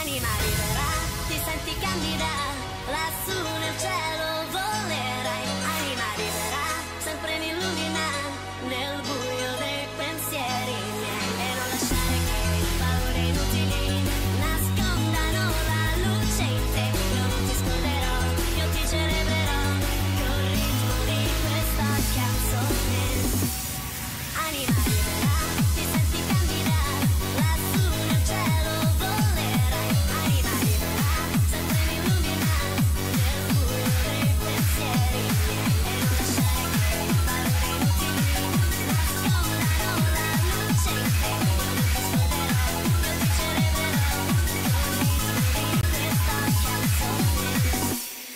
Anima arriverà, ti senti candida, lassù nel cielo volerai. Anima arriverà, sempre mi illumina, nel buio dei pensieri miei. E non lasciare che paure inutili nascondano la luce in te. Io non ti scorderò, io ti celebrerò col ritmo di questa canzone. Anima arriverà, ti senti candida, lassù nel cielo volerai. Anima arriverà, sempre mi illumina, nel buio dei pensieri miei. E non lasciare che parole inutili nascondano la luce in te. Io non ti scorderò, io ti celebrerò col ritmo di questa canzone.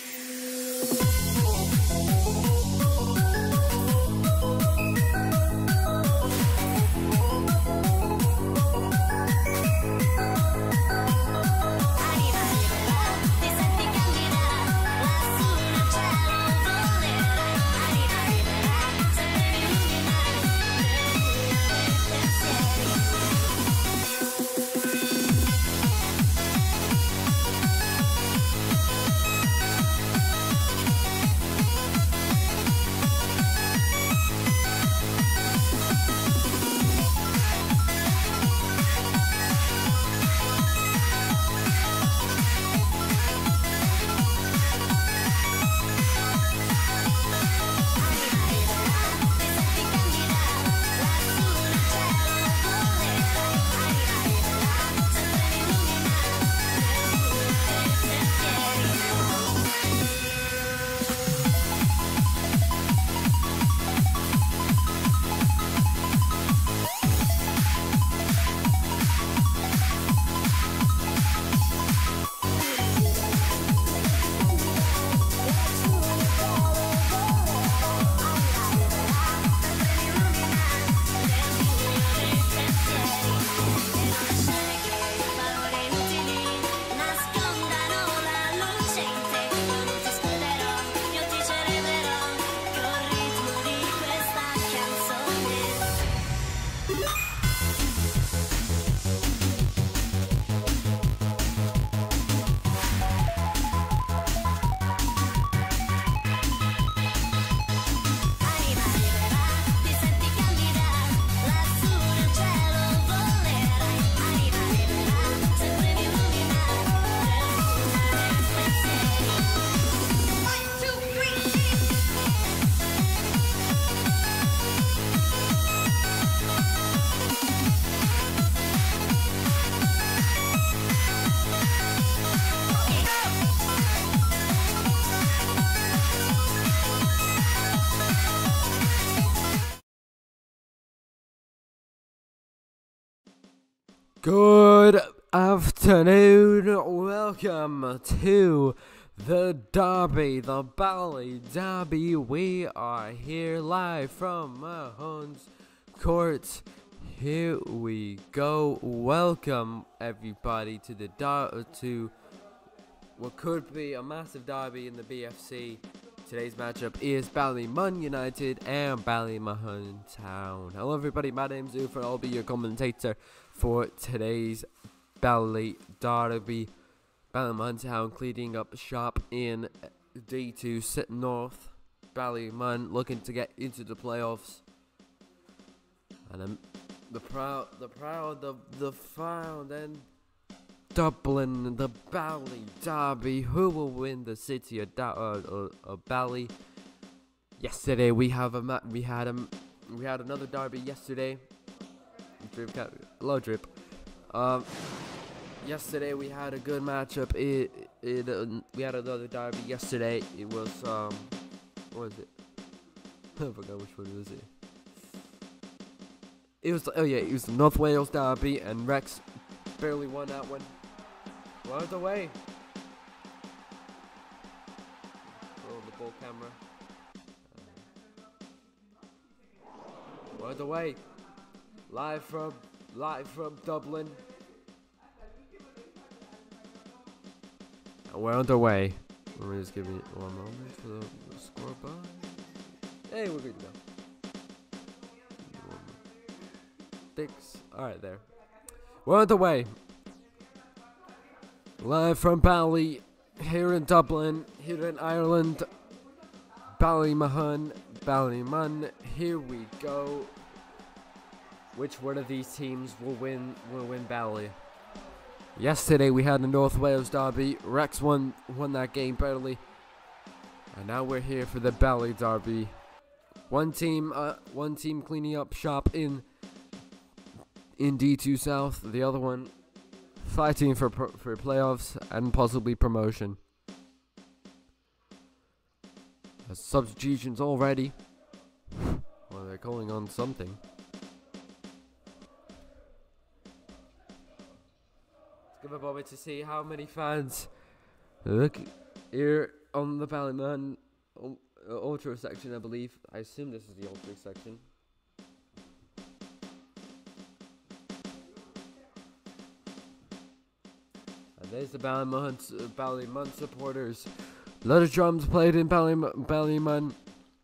Anima arriverà, ti senti candida, lassù nel cielo volerai. Anima arriverà, sempre mi illumina, nel buio dei pensieri. Good afternoon, welcome to the Derby, the Bally Derby. We are here live from Mahon's Court. Here we go. Welcome everybody to the to what could be a massive derby in the BFC. Today's matchup is Ballymun United and Ballymahon Town. Hello everybody, my name's Ufer. I'll be your commentator for today's Bally Derby. Ballymahon Town cleaning up shop in D2 sitting north. Ballymun looking to get into the playoffs. And the proud, and Dublin, the Bally Derby. Who will win the city of Bally? Yesterday we had another derby yesterday. Hello, Drip. Yesterday we had a good matchup. We had another derby yesterday. It was what was it? I forgot which one was it. It was it was the North Wales derby, and Rex barely won that one. Out of the way. Roll the ball camera. Out of the way. Live from Dublin. And we're on the way. Let me just give me one moment for the scoreboard. Hey, we're good to go. 6. Alright, there. We're on the way. Live from Bally, here in Dublin, here in Ireland, Ballymahon, Ballymun, here we go. Which one of these teams will win Bally? Yesterday we had a North Wales derby. Rex won that game barely. And now we're here for the Bally derby. One team cleaning up shop in D2 South, the other one fighting for playoffs and possibly promotion. Substitutions already. Well, they're calling on something. Let's give a moment to see how many fans. Look here on the Ballymahon Ultra section, I believe. I assume this is the Ultra section. And there's the Ballymun supporters. A lot of drums played in Ballymun.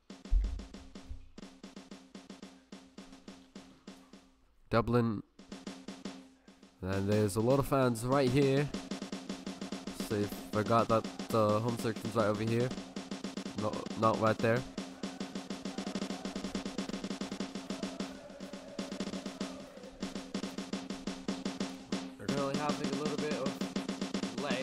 Dublin. And there's a lot of fans right here. So you forgot that the home section's right over here. Not right there. We're currently having a little bit of delay.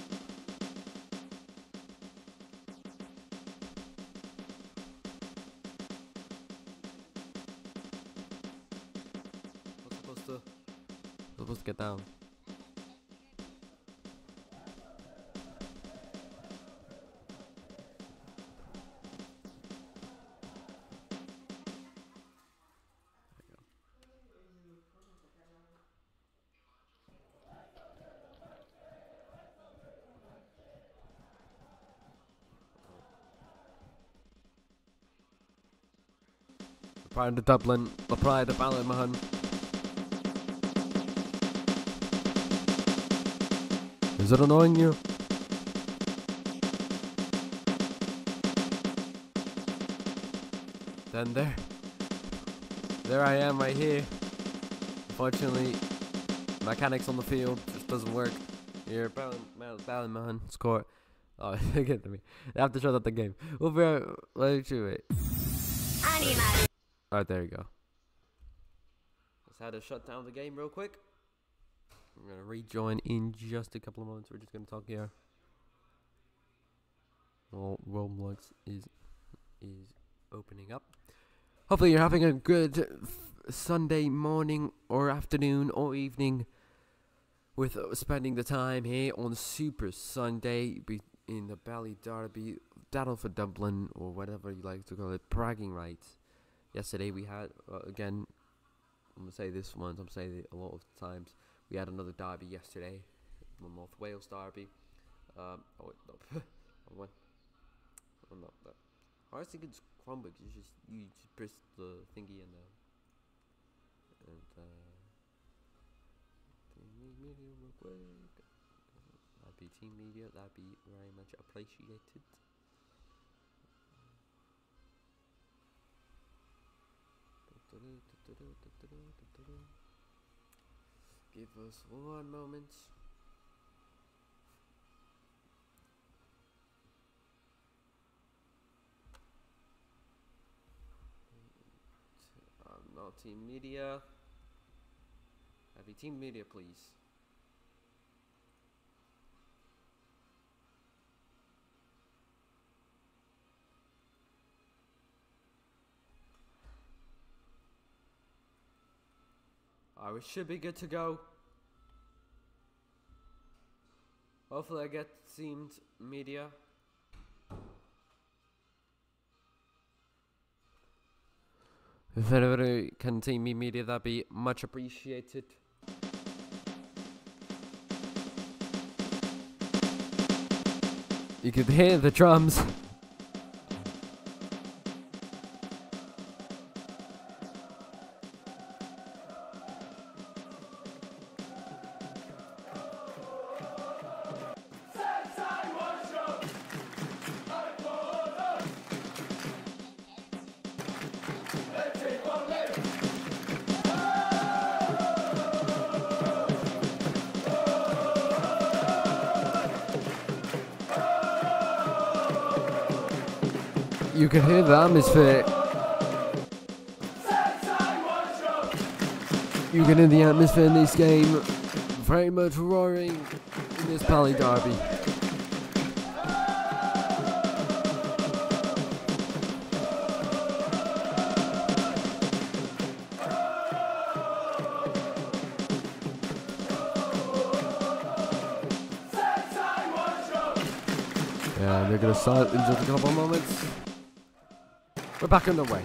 Supposed to get down. The pride of Dublin, the pride of Ballymahon. Is it annoying you? Then there I am right here. Unfortunately, mechanics on the field just doesn't work. Here, Ballymahon score. Oh, get to me. I have to shut up the game. We'll be right. Wait. Alright, there you go. Just had to shut down the game real quick. I'm gonna rejoin in just a couple of moments. We're just gonna talk here. Well, Roblox is opening up. Hopefully you're having a good Sunday morning or afternoon or evening with spending the time here on Super Sunday in the Bally derby, battle for Dublin, or whatever you like to call it, bragging rights. Yesterday we had again. I'm gonna say this once. I'm saying it a lot of times. We had another derby yesterday, the North Wales derby. Oh wait, no. What? I'm not that. I was thinking it's Chromebook. You just press the thingy and team media real quick. That'd be team media. That'd be very much appreciated. Give us one moment. Not team media. Have a team media, please. We should be good to go. Hopefully I get teamed media. If anybody can team me media, that'd be much appreciated. You could hear the drums. You can hear the atmosphere. You can hear the atmosphere in this game. Very much roaring in this Bally derby. Yeah, they're going to start in just a couple of moments. We're back underway.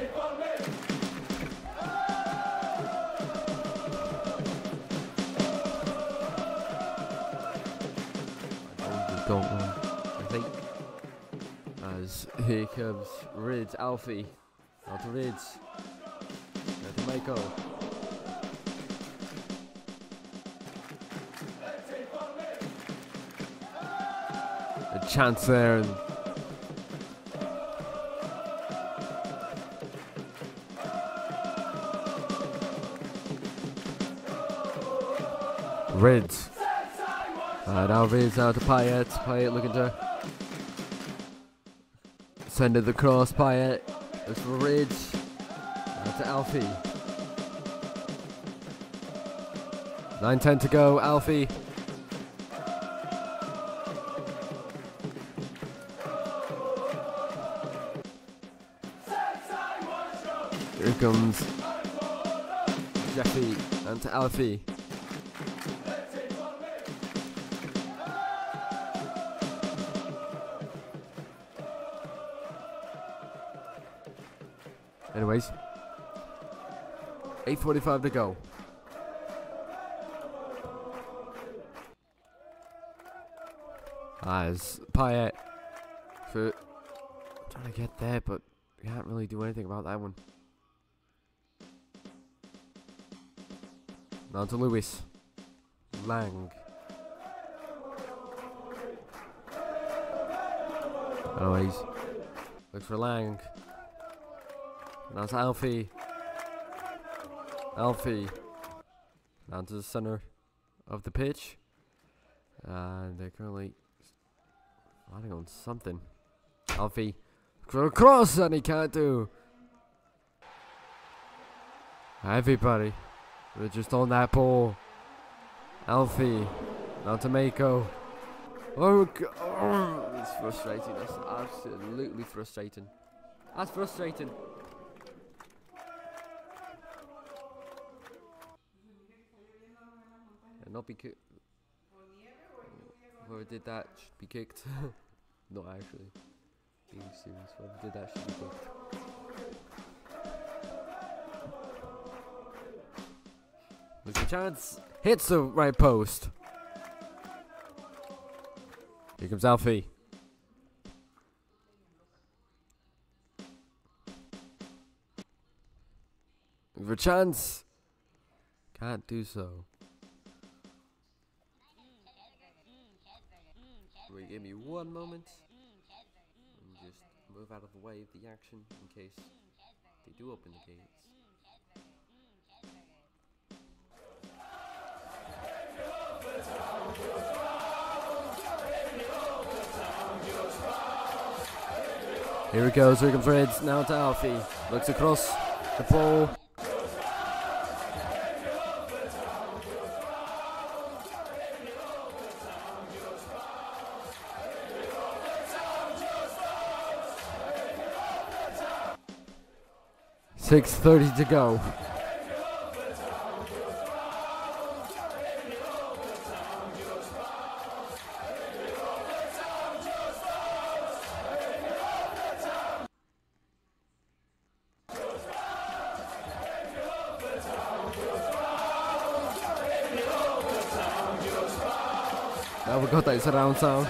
Don't know, I think. As here comes Rids, Alfie. Out to Rids. Out to Mako. A chance there, and Rids. Now Rids out to Payet. Payet looking to send it across. Payet. Looks for Rids. Out to Alfie. 9:10 to go. Alfie. Here comes Jeffy and to Alfie. Anyways, 8:45 to go. As Payet for trying to get there, but can't really do anything about that one. Now to Lewis. Lang. Anyways, looks for Lang. Now to Alfie. Alfie. Down to the center of the pitch. And they're currently fighting on something. Alfie. Cross, and he can't do. Everybody. We're just on that ball. Alfie. Now to Mako. Oh, it's frustrating. That's absolutely frustrating. That's frustrating. And not be kicked. Whoever did that should be kicked. Not actually. Being serious. Whoever did that should be kicked. There's a chance. Hits the right post. Here comes Alfie. For a chance. Can't do so. Will you give me one moment? And just move out of the way of the action in case they do open the gates. Here it goes, here comes Reds, now to Alfie. Looks across the ball. .6:30 to go. Now we've got that surround sound.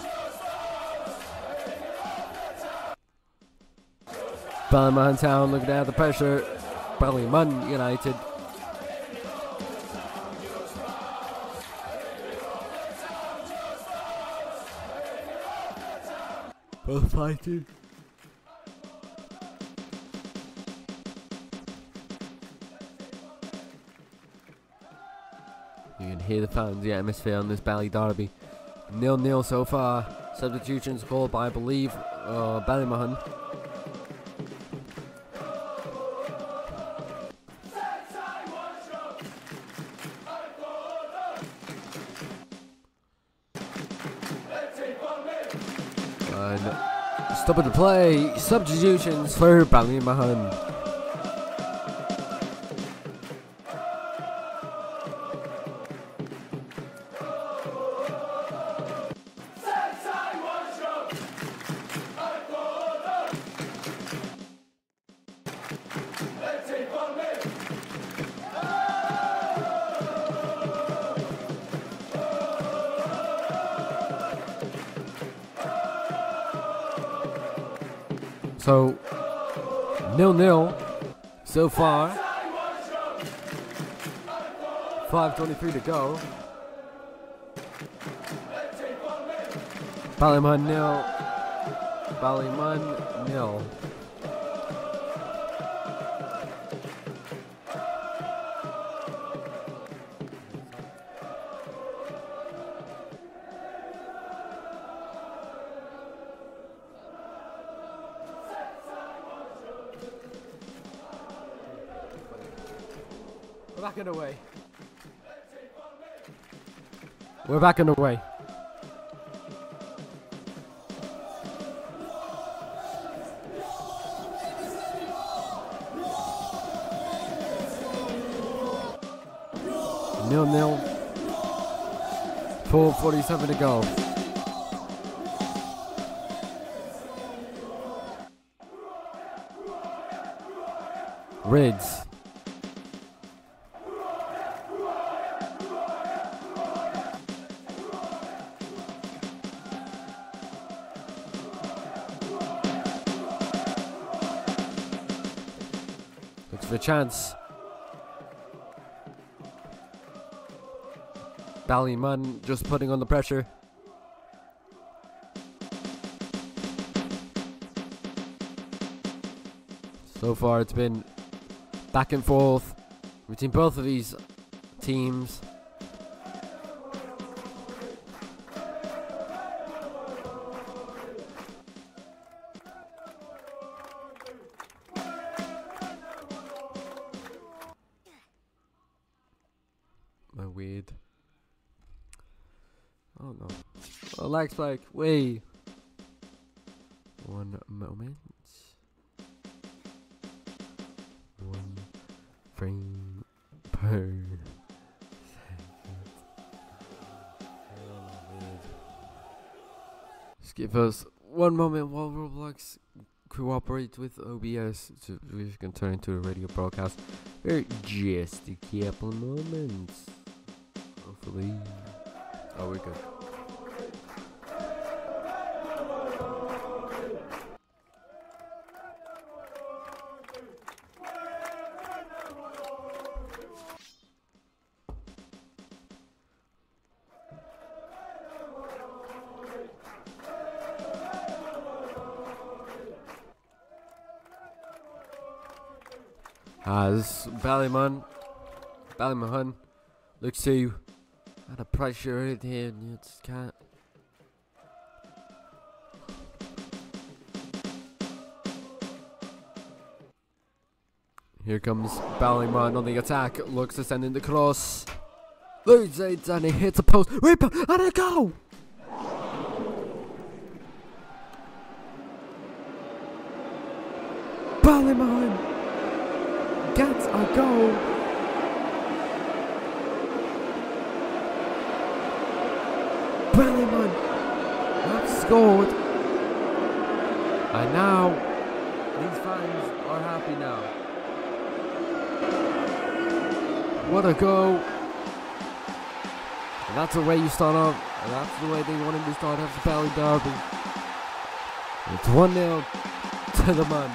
Ballymahon town looking at the pressure. Ballymun United. Both fighting. You can hear the fans, the atmosphere on this Bally derby. 0-0 so far. Substitutions called by, I believe, Ballymahon. And stop at the play. Substitutions for Ballymahon. So 0-0 so far. 5:23 to go. Ballymahon 0. Ballymun 0. We're back in the way. We're back in the way. Nil. 4:47 to go. Reds. Looks for a chance. Ballymun just putting on the pressure. So far it's been back and forth between both of these teams. My weird. Oh no. Oh, lag spike. Wait. One moment. One frame per second. Just give us one moment while Roblox cooperates with OBS so we can turn into a radio broadcast. Just a couple of moments. Hopefully. Oh, we're good. As Ballymahon looks to add a pressure in here, and you just can't. Here comes Ballymahon on the attack, looks to send in the cross. Loses it and he hits a post. Rebound and a goal! Ballymahon gets a goal. Ballymahon have scored. And now these fans are happy now. What a goal. And that's the way you start off. And that's the way they wanted to start off the Bally Derby. It's 1-0 to the Mun.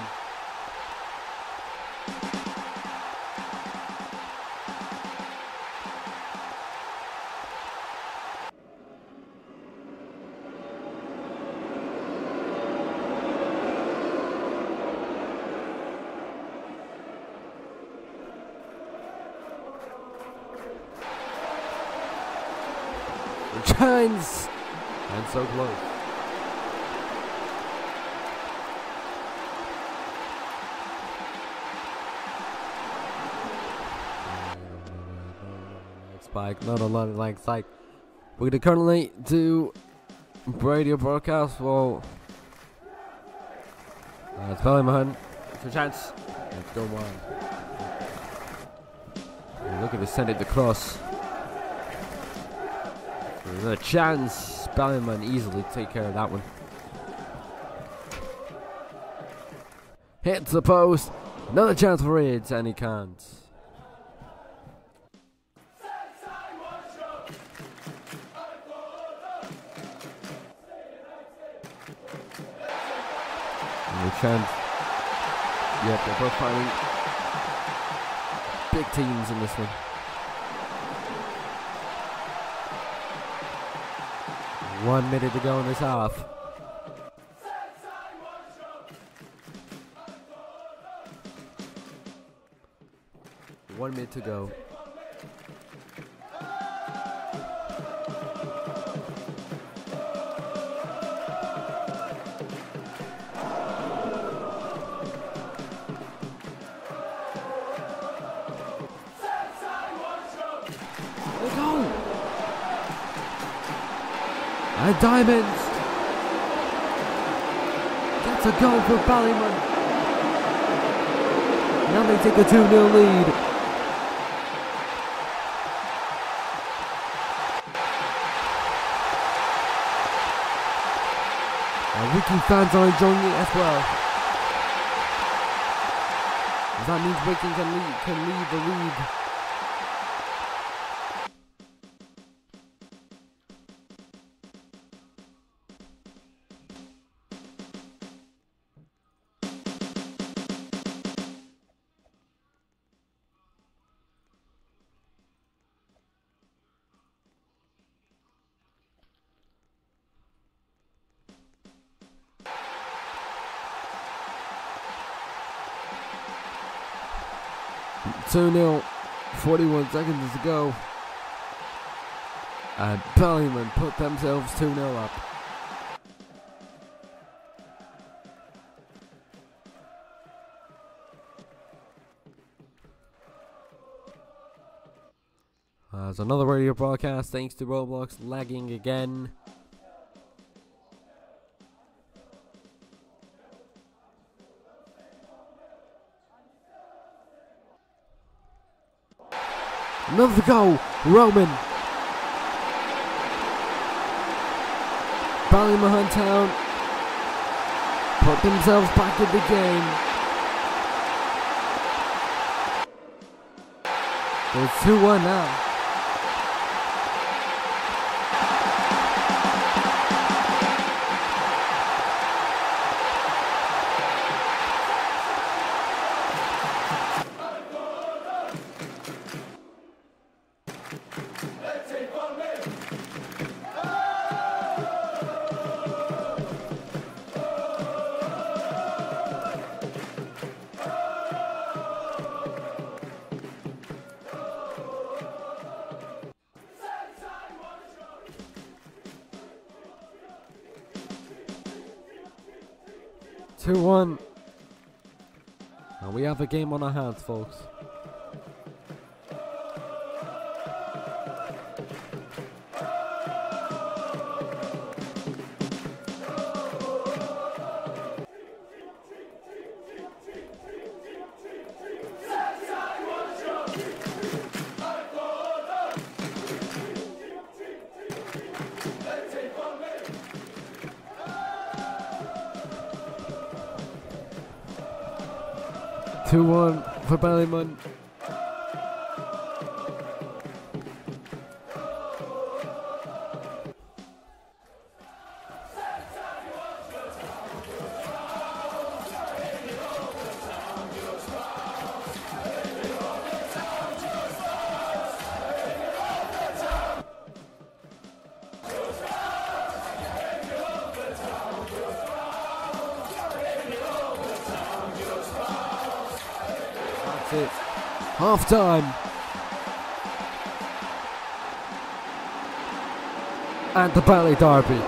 Shines and so close. Spike, not a lot of like spike. We're gonna currently do radio broadcast while It's Ballymahon. It's a chance. Let's go on. Look at the send it across. There's a chance. Ballymahon easily take care of that one. Hits the post. Another chance for Reds, and he can't. And the chance. Yep, they're both fighting big teams in this one. One minute to go in this half. One minute to go. Let's go! And Diamonds gets a goal for Ballymun. Now they take a 2-0 lead. Wigan fans are enjoying it as well. That means Wigan can lead the league. Two 0, 41 seconds to go, and Ballymun put themselves 2-0 up. There's another radio broadcast thanks to Roblox lagging again. Another goal, Roman. Ballymahon Town put themselves back in the game. It's 2-1 now. Two-1. And we have a game on our hands, folks. Two-1 for Ballymun. It. Half time. And the Bally Derby.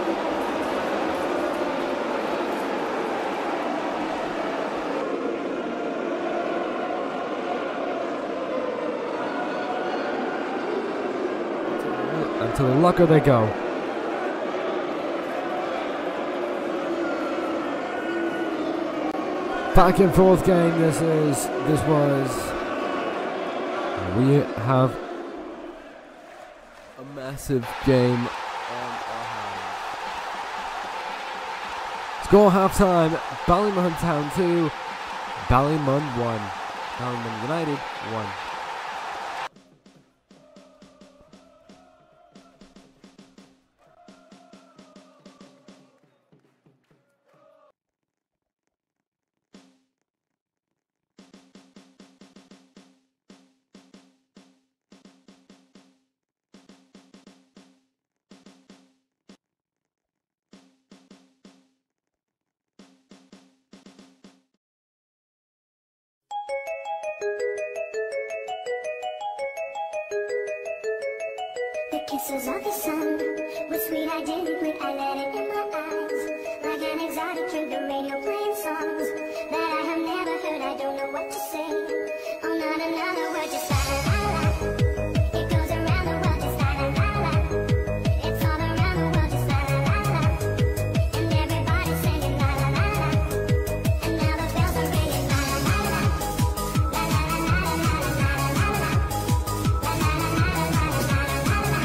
And to the locker they go. back and forth game. This was. We have a massive game on our hands. Score half time. Ballymahon Town 2, Ballymun 1. Ballymun United 1. The kisses of the sun were sweet, I didn't blink, I let it in my eyes. Like an exotic drink, the radio playing songs that I have never heard, I don't know what to say. Oh, not another word, just la la la la. It goes around the world, just la la la la. It's all around the world, just la la la la. And everybody's singing la la la la. And now the bells are ringing la la la la. La la la la la la la la la la. La la la la la la la la la.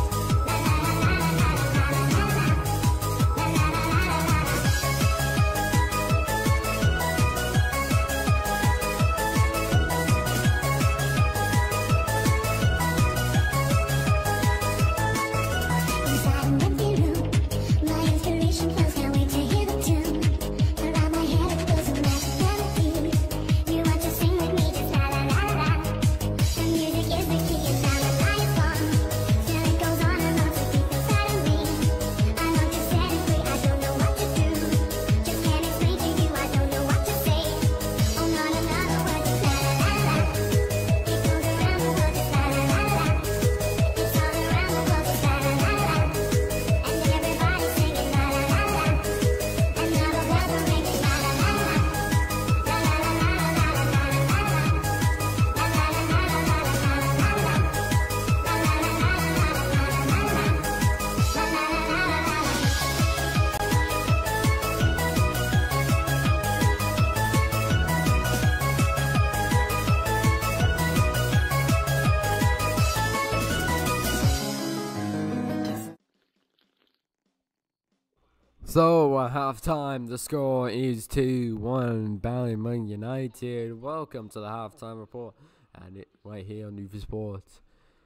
So at half time, the score is 2-1 Ballymun United. Welcome to the halftime report, and it right here on Newfie Sports.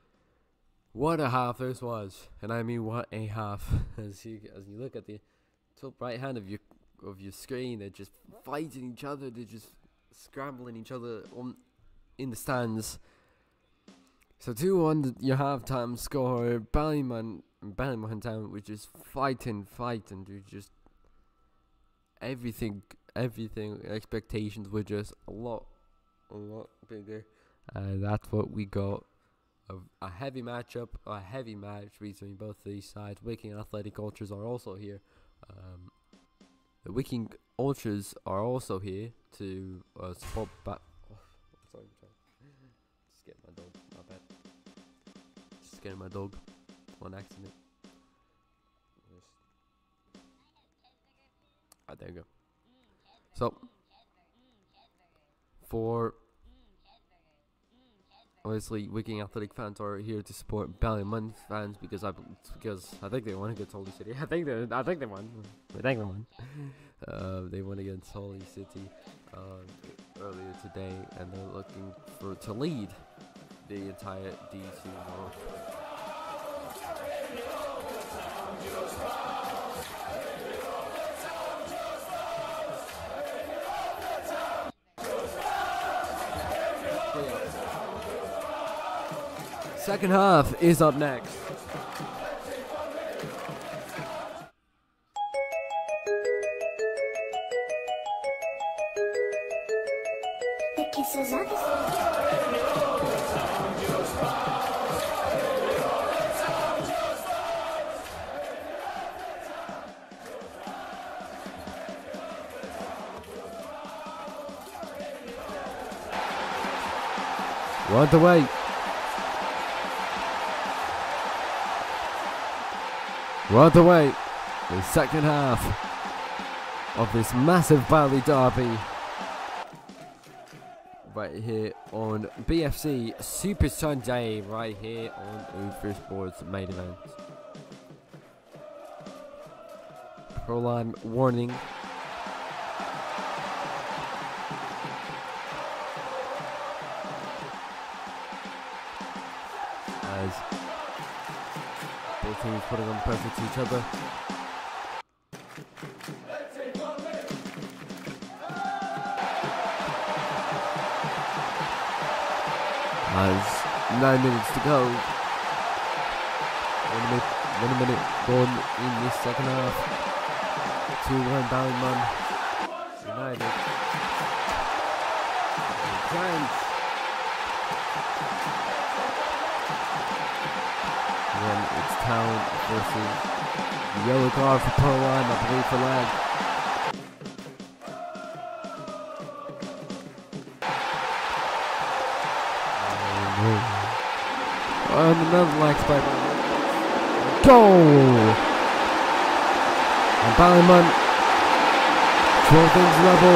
What a half this was, and I mean what a half! As you look at the top right hand of your screen, they're just fighting each other. They're just scrambling each other in the stands. So 2-1 your halftime score. Ballymahon Town was just fighting, dude. Just everything. Expectations were just a lot bigger, and that's what we got. A heavy match between both these sides. Wiking Athletic Ultras are also here. The Wiking Ultras are also here to support sorry. Just getting my dog. My bad. Just getting my dog on accident. There you go. So, for obviously, Wiking Athletic fans are here to support Ballymun fans because I think they won against Holy City. I think they won. They won against Holy City earlier today, and they're looking to lead the entire D2 North. Second half is up next. The kisses of the Right away. Right away, the second half of this massive Bally derby right here on BFC Super Sunday, right here on Uber Sports main event. Pro-line warning. As both teams putting on pressure to each other. As 9 minutes to go. 1 minute gone in this second half. 2-1 Ballymun United. Giants. Then it's Town versus the yellow card for Pro-line, I believe for lag. And another lag spike. Goal! And Ballymun draw things level.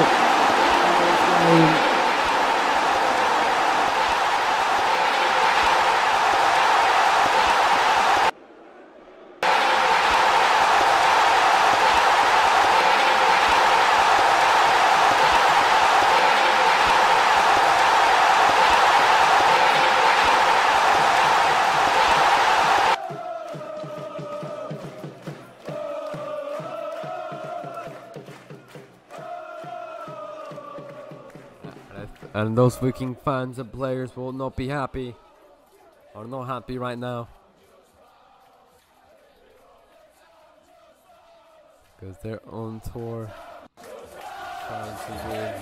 And those Viking fans and players will not be happy. Are not happy right now. Because they're on tour. Trying to win.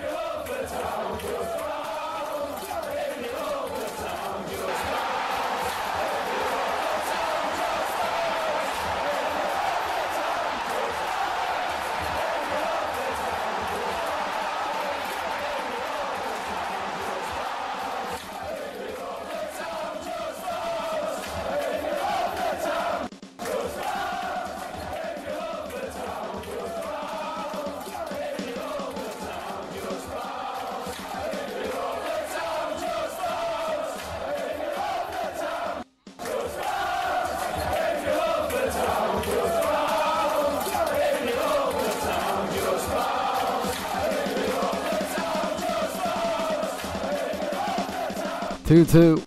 2-2.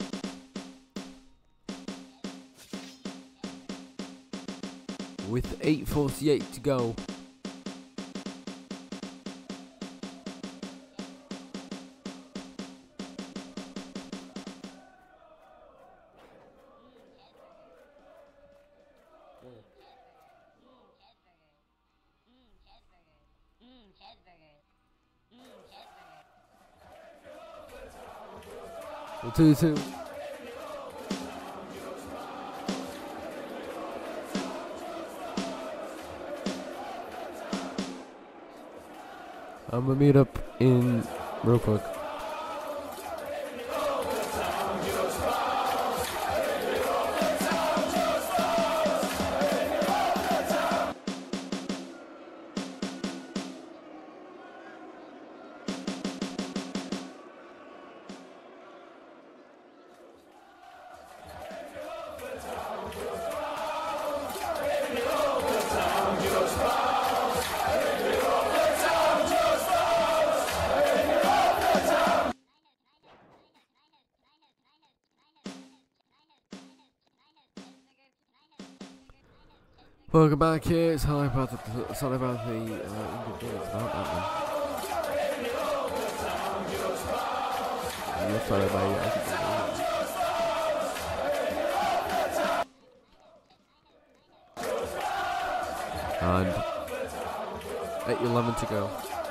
With 8:48 to go. The 2-2. I'm gonna meet up in real quick. Welcome back here. Sorry about the inconvenience about that one. I'm sorry about and 8:11 to go.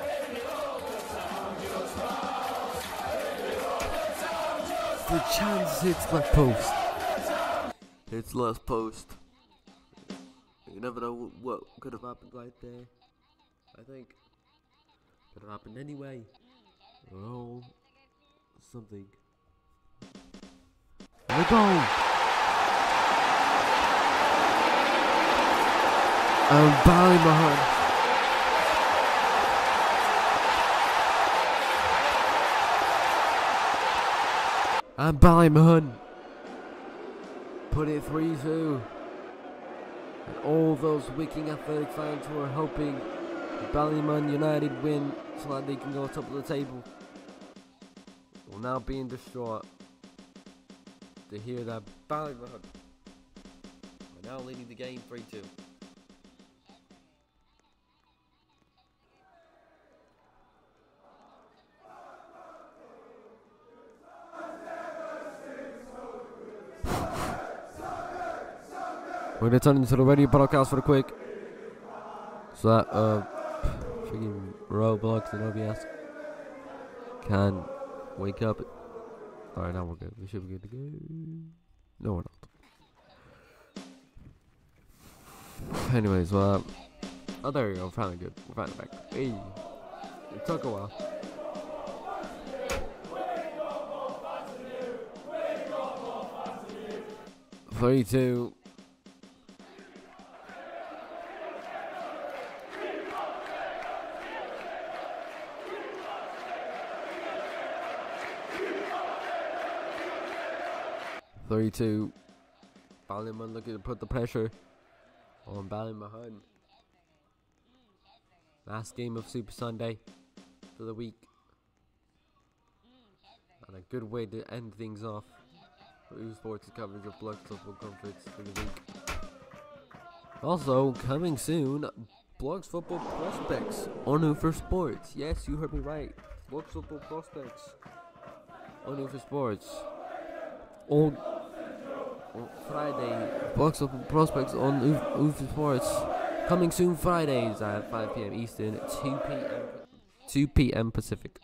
The chance hits left post. It's left post. You never know what could have happened right there. I think could have happened anyway. Oh, something. And a goal. And Ballymahon. And Ballymahon put it 3-2. And all those Wiking Athletic fans who are hoping Ballymahon United win so that they can go top of the table will now be in distraught to hear that Ballymahon are now leading the game 3-2. We're gonna turn into the radio podcast for the quick, so that freaking Roblox and OBS can wake up. Alright, now we're good. We should be good to go. No, we're not. Anyways, well, oh, there we go. Finally good. We're finally back. Hey, it took a while. Three-two. Ballymahon looking to put the pressure on Ballymahon. Last game of Super Sunday for the week. And a good way to end things off for U Sports' coverage of Blog's Football Conference for the week. Also, coming soon, Blog's Football Prospects on Ufer Sports. Yes, you heard me right. Blog's Football Prospects on Ufer Sports. On Friday, Blog's Football Prospects on Ufer Sports. Coming soon Fridays at 5 p.m. Eastern, 2 p.m. Pacific.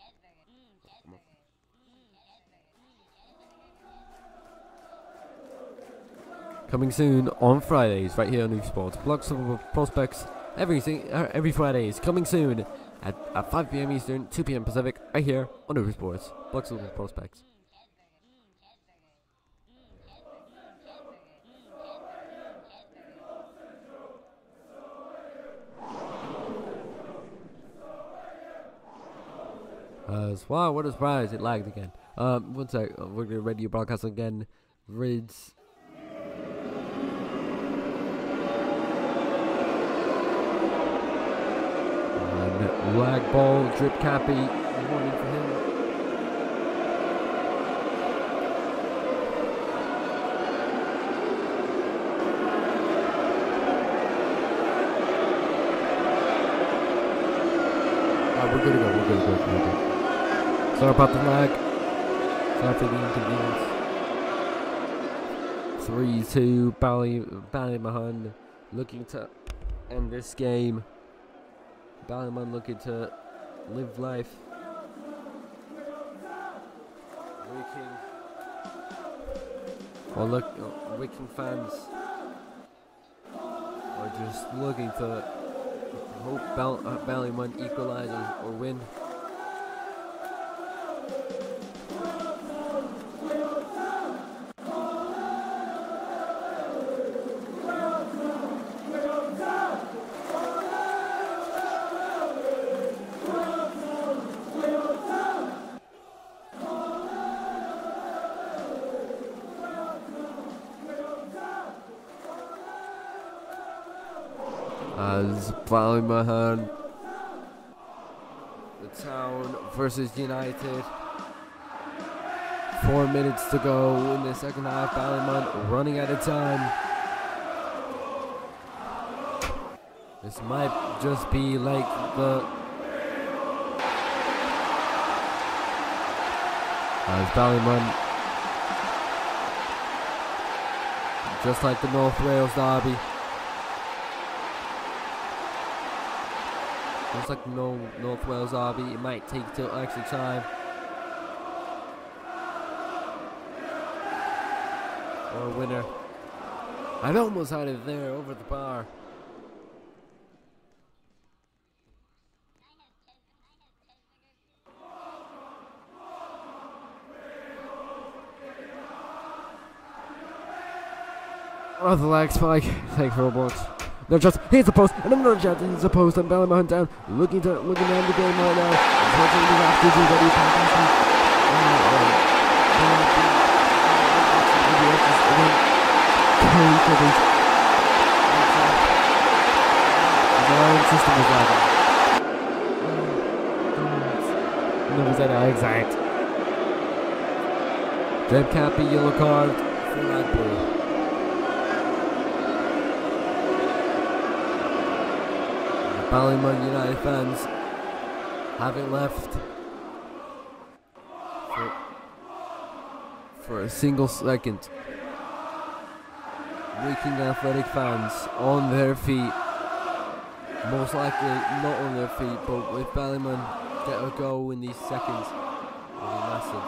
Coming soon on Fridays, right here on Ufer Sports. Blog's Football Prospects every Fridays. Coming soon at 5 p.m. Eastern, 2 p.m. Pacific, right here on Ufer Sports. Blog's Football Prospects. Wow, what a surprise, it lagged again. One sec, we're gonna radio broadcast again. Rids. And lag ball, drip cappy, warning for him. We're good to go, we're good. Sorry about the lag. Sorry for the inconvenience. 3-2 Ballymahon looking to end this game. Ballymahon looking to live life. Wiking fans are just looking to hope Ballymahon equalizes or win. As Ballymahon, the town versus United. 4 minutes to go in the second half. Ballymahon running out of time. This might just be like the Ballymahon, just like the North Wales derby. Just like the North Wales derby, it might take till extra time. Or a winner. I've almost had it there over the bar. Oh, the lag spike. Thanks for Roblox. No chance. Here's the post, and another chance. Here's the post, and Ballymahon down, looking to end the game right now. again. Two troubles. The alarm system is lagging. Never said that exact. Red Cappy, yellow card for Red Bull. The Ballymahon United fans haven't left for a single second. Waking Athletic fans on their feet. Most likely not on their feet, but with Ballymahon get a goal in these seconds, it'll be massive.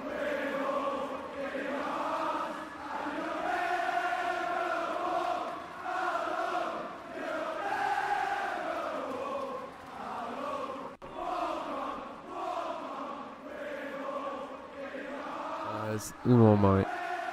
There's one more moment.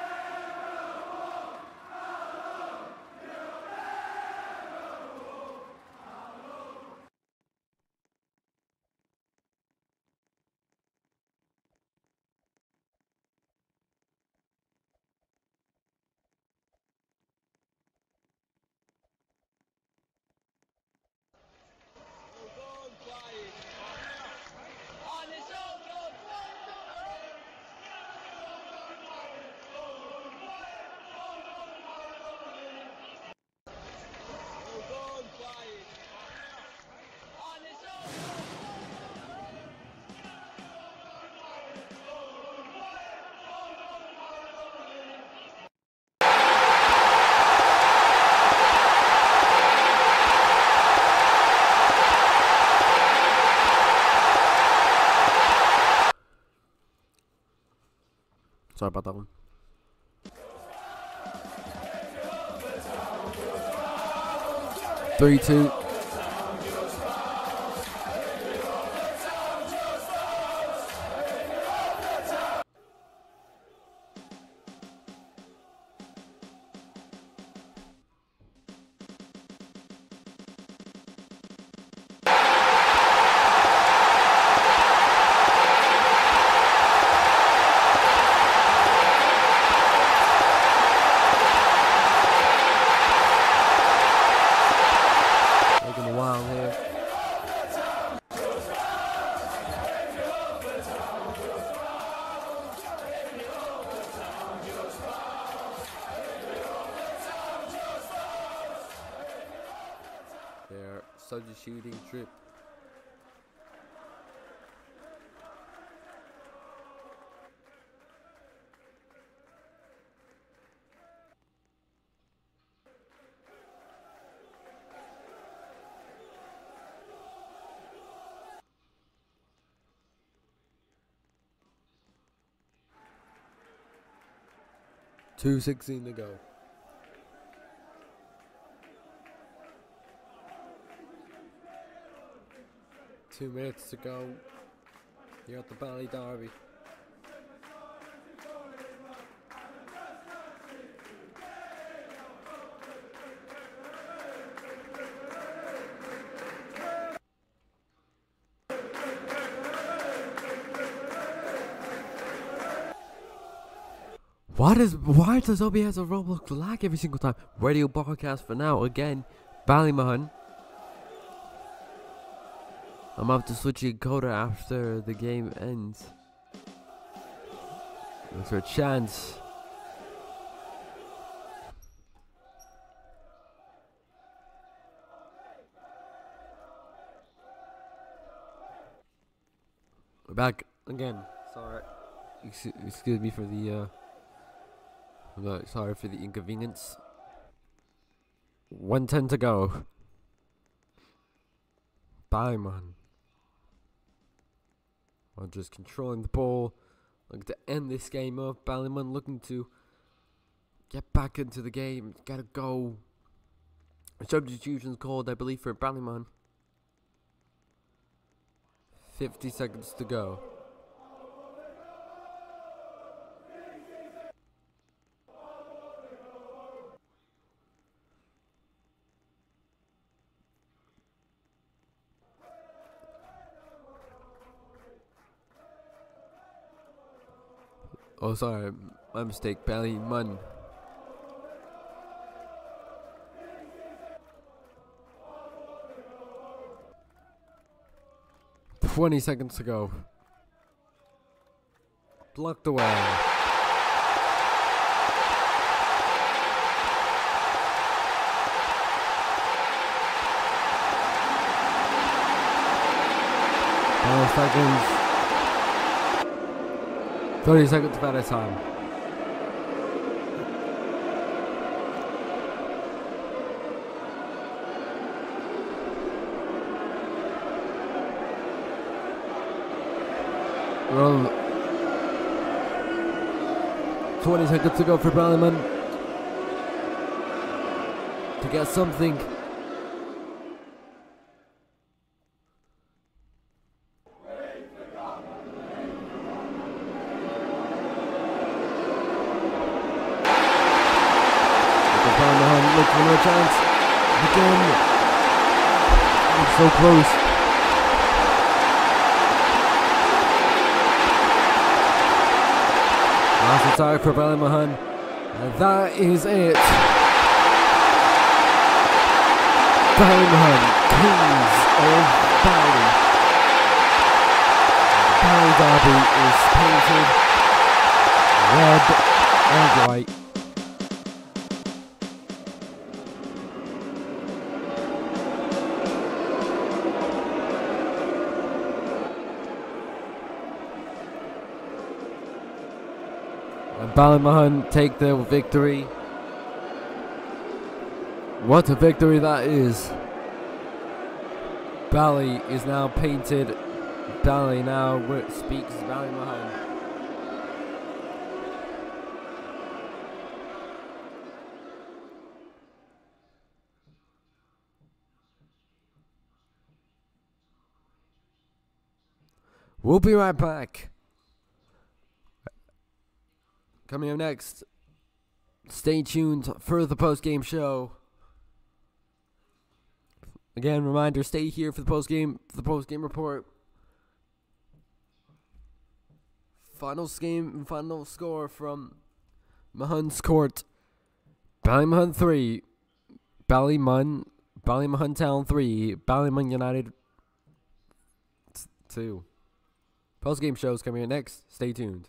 Sorry about that one. Three, two. Their substituting trip. .2:16 to go. 2 minutes to go here at the Bally Derby. Why does OBS or Roblox lag every single time? Radio broadcast for now again, Ballymahon. I'm about to switch the encoder after the game ends. Looks for a chance. We're back again. Sorry. Excuse me for the sorry for the inconvenience. 1:10 to go. Ballymahon. I'm just controlling the ball. Looking to end this game up. Ballymahon looking to get back into the game. Get a goal. Substitutions called, I believe, for Ballymahon. 50 seconds to go. Oh, sorry, my mistake. Ballymun 20 seconds to go. Blocked away. Seconds. 30 seconds of added time. Well, 20 seconds to go for Ballymun to get something. Ballymahon looks for no chance. Again. It's so close. Last attack for Ballymahon. And that is it. Ballymahon, kings of Bally. The Bally derby is painted red and white. And Ballymahon take the victory. What a victory that is. Bally is now painted. Bally now speaks Ballymahon. We'll be right back. Coming up next, stay tuned for the post-game show. Again, reminder, stay here for the post-game report. Final score from Mahon's Court. Ballymahon 3, Ballymahon Town 3, Ballymun United 2. Post-game show is coming up next. Stay tuned.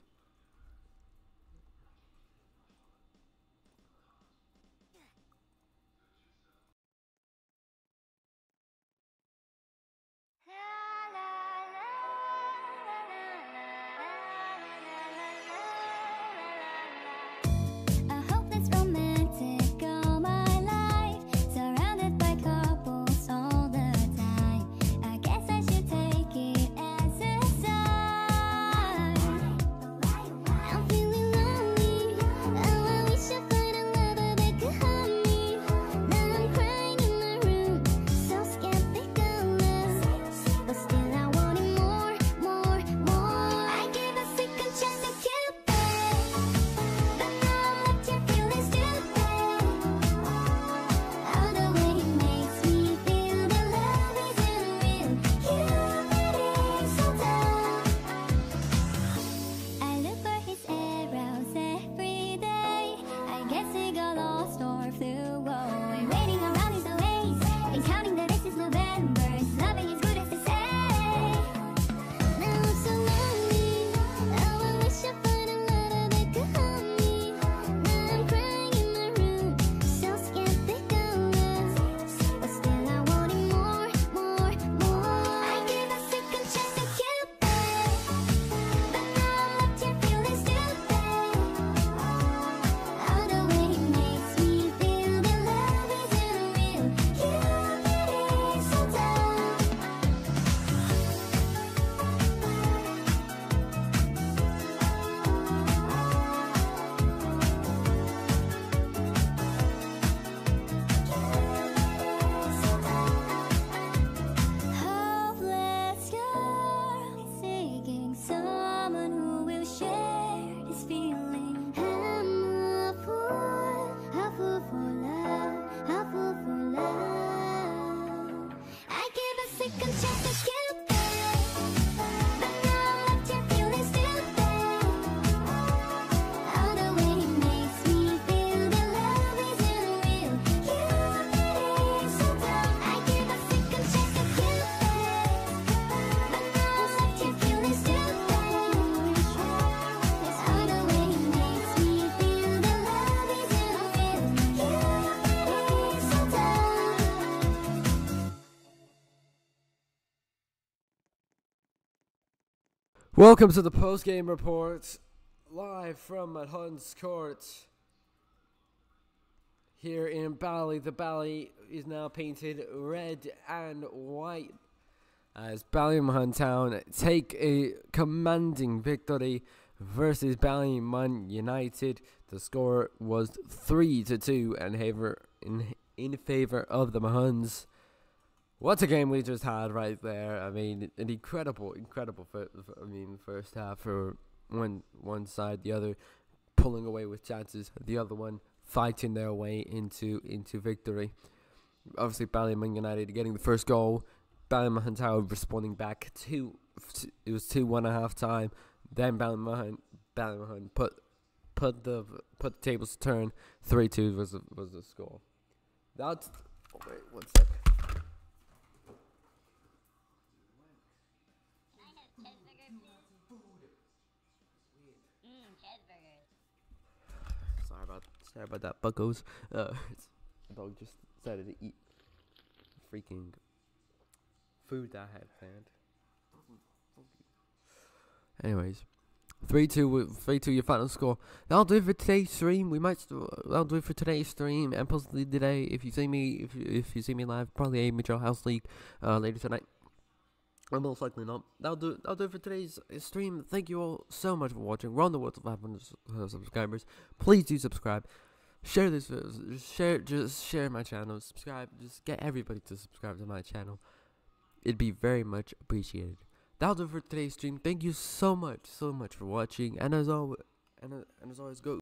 Welcome to the post-game report, live from at Hunt's Court. Here in Bally, the Bally is now painted red and white as Ballymahon Town take a commanding victory versus Ballymahon United. The score was 3-2 in favor of the Mahuns. What a game we just had right there. I mean, an incredible first half for one side, the other pulling away with chances, the other one fighting their way into victory. Obviously, Ballymahon United getting the first goal. Ballymahon Town responding back it was 2-1 at half time. Then Ballymahon put the tables to turn. 3-2 was the score. That's wait 1 sec. Sorry about that, buckos. The dog just decided to eat freaking food that I had planned. Anyways, 3-2 your final score. That'll do it for today's stream. That'll do it for today's stream. And possibly today, if you see me live, probably a Major House League later tonight. Or most likely not. That'll do it for today's stream. Thank you all so much for watching. We're on the road to 500 subscribers. Please do subscribe. Share this video. Just share my channel. Subscribe. Just get everybody to subscribe to my channel. It'd be very much appreciated. That'll do it for today's stream. Thank you so much for watching. And as always, go.